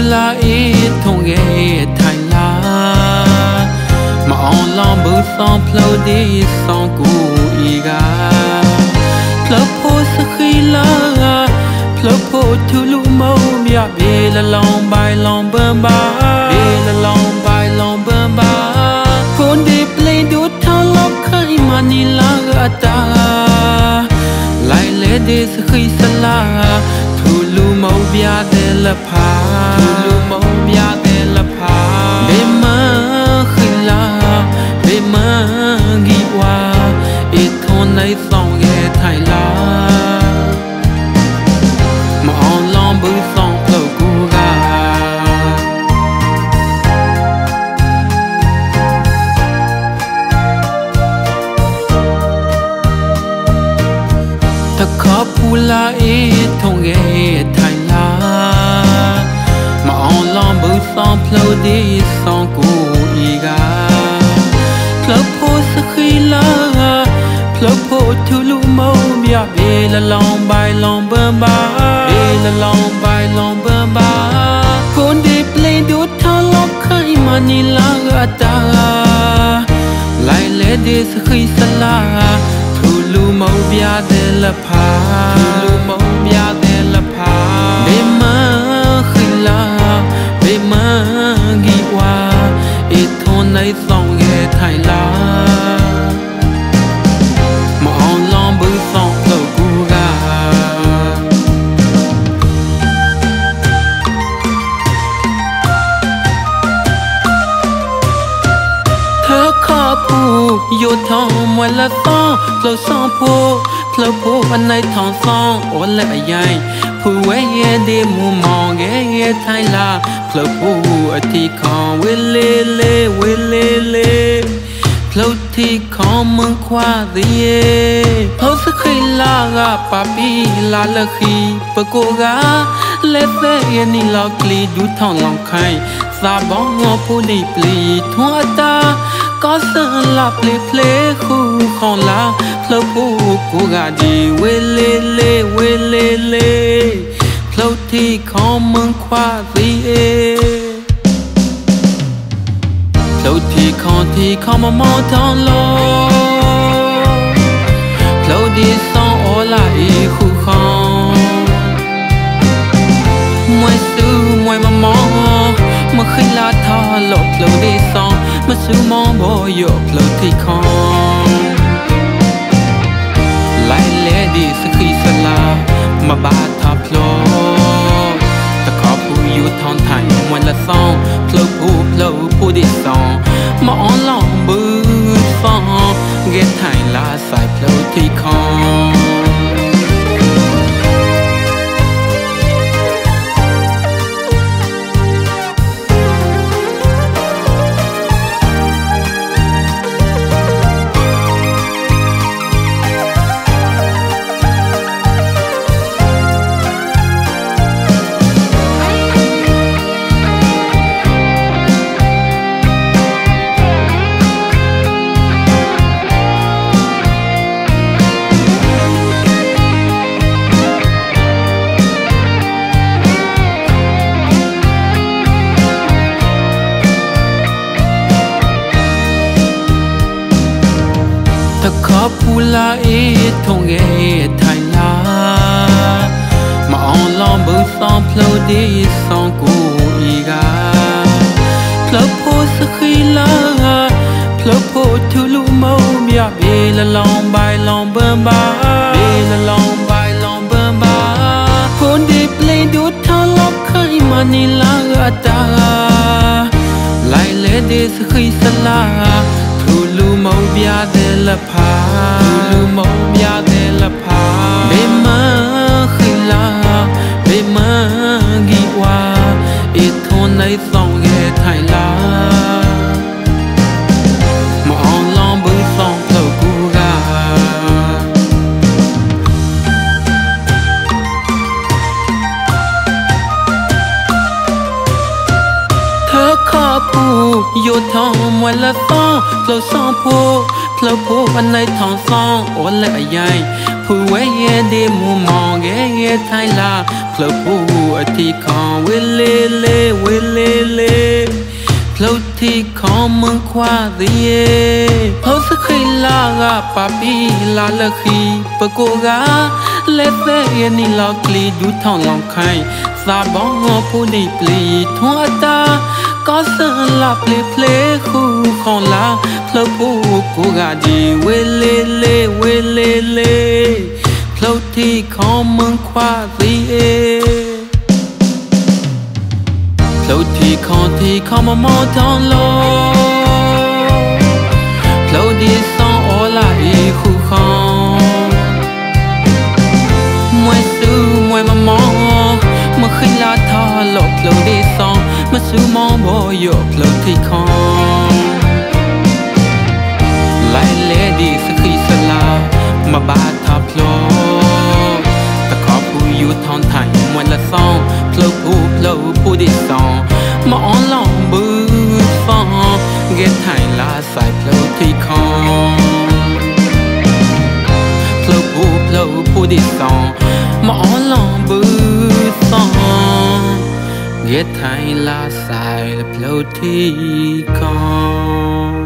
la ít thong ghé thay la mà on lo bự son flow đi son cũ iga flow po sa khi la flow po thu lu mau bia bê la long bài long bơm ba bê la long bài long bơm ba phone đi play đút thao lóc khai mà ni la ta lại lẽ đi sa khi sa la thu lu mau bia de la pa thu lu mau bia de la pa bê ma khi la bê ma ghi qua ít thôn này song ghé thay la mà on long bự song flow cũ ga ta khó pu la ít thong ghé thay la mà on long bự song flow đi song cũ iga flow po sa khi la flow po thu lu mau bia bê la long bài long bơm ba bê la long bài long bơm ba phone đi play đút thao lóc khai mà ni la ta lại lẽ đi sa khi sa la thu lu mau bia de la pa thu lu mau bia de la pa bê ma khi la bê ma ghi qua ít thôn này song ghé thay la mà on long bự song flow cũ ga thơ khó pu yo thong ngoài là song flow song po flow po anh này thong song ôn lại dài pu quay đi mu mong ghé thay la flow po thì còn wele le flow thì còn mừng qua gì flow sẽ khi la ga papi la la khi bơ cô ga let the ni la kli du thong long khai sa bong ngô pu đi pli thua ta có sơn la play khu không la flow pu cô ga đi wele le flow thì còn mừng qua gì flow thì không mà mò thong lo flow đi song ở lại khu không ngoài xứ ngoài mà mò mà khi la tha lộc flow đi song mà xứ mò bỏ yo flow thì không lại lẽ đi sa khi sa la mà ba thà flow ta khó pu yu thon thành ngoài là song flow pu đi song mà on lòng bự song ghé thay la sai flow thì không ta khó pu la ít thong ghé thay la mà on long bự song flow đi song cũ iga flow po sa khi la flow po thu lu mau bia bê la long bài long bơm ba bê la long bài long bơm ba phone đi play đút thao lóc khai mà ni la ta lại lẽ đi sa khi sa la thu lu mau bia de la pa thu lu mau bia de la pa bê ma khi la bê ma ghi qua ít thôn này song ghé thay la mà on long bự song flow cũ ga thơ khó pu yo thong ngoài là song flow song po ลาผู้อันในทองซองโอและใหญ่ผู้ไว้เยเดมูมองเยไทยลาพลาผู้อธิของเวเลเลเวเลเลพลาที่ของเมืองควาเรียพลาสักขีลากาปาปีลาละขีปะโกกาเลเฟยนี่ลอกลีดูทองลองไข่ซาบองผู้ดีปลีทัวตาก็สลับเพลคู่ของลาพลาผู้กูกาดีเวเลเลเวเลเลพลาที่ของเมืองควาเรียพลาที่ของมามอทองโลพลาดีสองโอลาอีคู่ของมวยซื้อมวยมามองมาขึ้นลาทอโลพลาดีสองมาซื้อมองโบโยพลาที่ของไล่เลดีสักขีสลามาบาทับโลตะขอผู้อยู่ทองไทยมวยละซองพลาผู้ดีสองมาอ่อนลองบื้อฟองเกตไทยลาใส่เพลาที่คอเพลาผู้ดีสองมาอ่อนลองบื้อฟองเกตไทยลาใส่เพลาที่คอ